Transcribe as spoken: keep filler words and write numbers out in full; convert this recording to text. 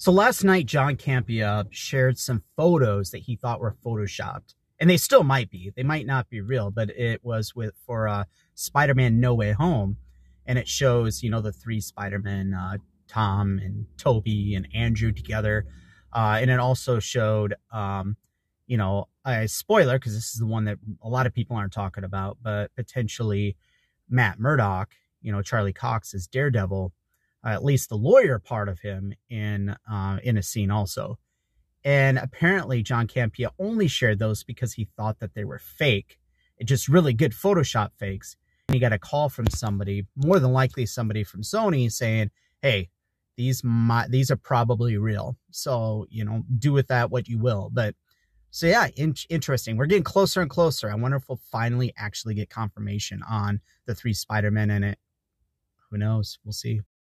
So last night, John Campea shared some photos that he thought were photoshopped, and they still might be. They might not be real, but it was with for uh, Spider-Man: No Way Home, and it shows you know the three Spider-Men, uh, Tom and Toby and Andrew together, uh, and it also showed um, you know a spoiler because this is the one that a lot of people aren't talking about, but potentially Matt Murdock, you know Charlie Cox as Daredevil. Uh, at least the lawyer part of him in uh, in a scene also. And apparently John Campea only shared those because he thought that they were fake. It just really good Photoshop fakes. And he got a call from somebody, more than likely somebody from Sony, saying, hey, these my, these are probably real. So, you know, do with that what you will. But so yeah, in interesting. We're getting closer and closer. I wonder if we'll finally actually get confirmation on the three Spider-Men in it. Who knows? We'll see.